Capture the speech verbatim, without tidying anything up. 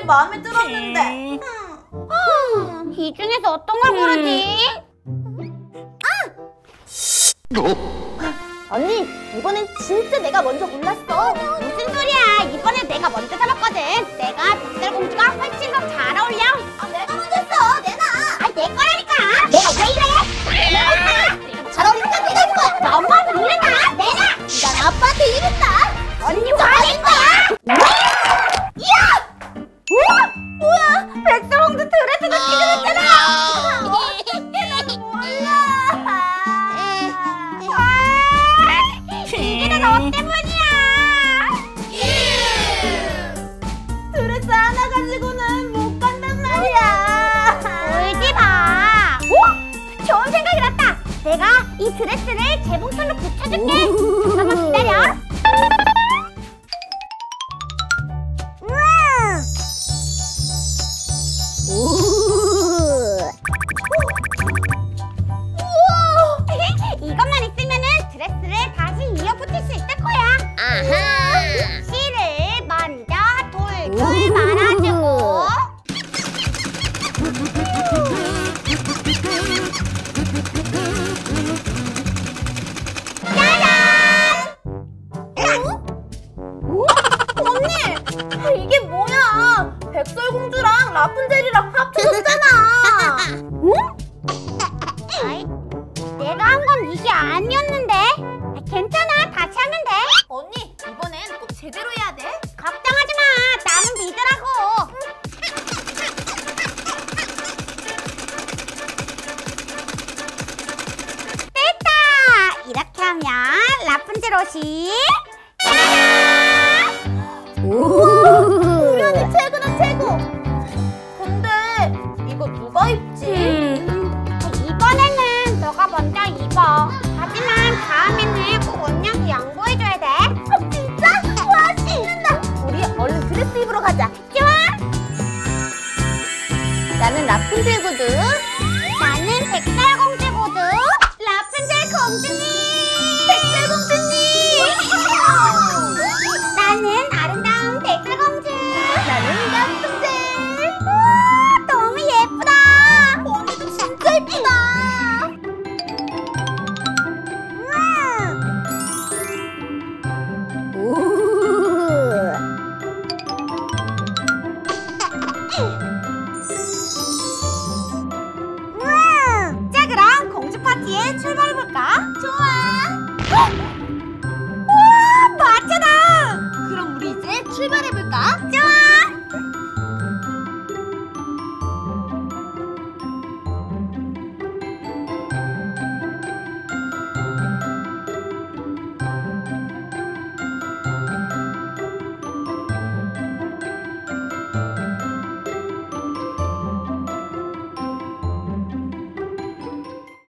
마음에 들었는데. 음. 이 중에서 어떤 걸 고르지? 언니, 이번엔 진짜 내가 먼저 골랐어. 무슨 소리야? 이번에 내가 먼저 잡았거든. 내가 백설공주가 훨씬 더 잘 어울려. 아, 내가 먼저 했어. 내놔. 아, 내 거라니까. 내가 왜 이래? 내가 잘 어울리니까 내가 입을 거야. 나 엄마한테 이른다. 내놔. 난 아빠한테 이른다. 언니 화낼 거야. 야! 우와! 뭐야? 백설공주 드레스가 찢어졌잖아. 난 몰라. 이게 다 너 때문이야. 드레스 하나 가지고는 못 간단 말이야. 울지 마. 오! 좋은 생각이 났다. 내가 이 드레스를 재봉틀로 붙여줄게. 잠깐만 기다려. 이것만 있으면은 드레스를 다시 이어 붙일 수 있을 거야. 아하. 실을 먼저 돌돌 말아주고. 짜잔! 어? 언니! 이게 뭐야? 백설공주랑 라푼젤이랑 합쳐졌잖아. 응? 아이, 내가 한 건 이게 아니었는데. 괜찮아, 다시 하면 돼. 언니, 이번엔 꼭 제대로 해야 돼. 걱정하지 마, 나는 믿으라고. 됐다. 이렇게 하면 라푼젤 옷이 짜잔! 우리 언니 최고다, 최고. 근데 이거 누가 입지? 음, 이번에는 너가 먼저 입어. 하지만 다음에는 꼭 언니한테 양보해줘야 돼. 아, 진짜? 와, 신난다. 우리 얼른 드레스 입으러 가자. 좋아. 나는 라푼젤거든. 나는 백설공주거든. 라푼젤 공주님. 백설공주님. 나는 아름다운 백설공주. 나는 라푼젤. 우와, 너무 예쁘다. 언니도 진짜 예쁘다. 자, 그럼 공주 파티에 출발해볼까? 좋아.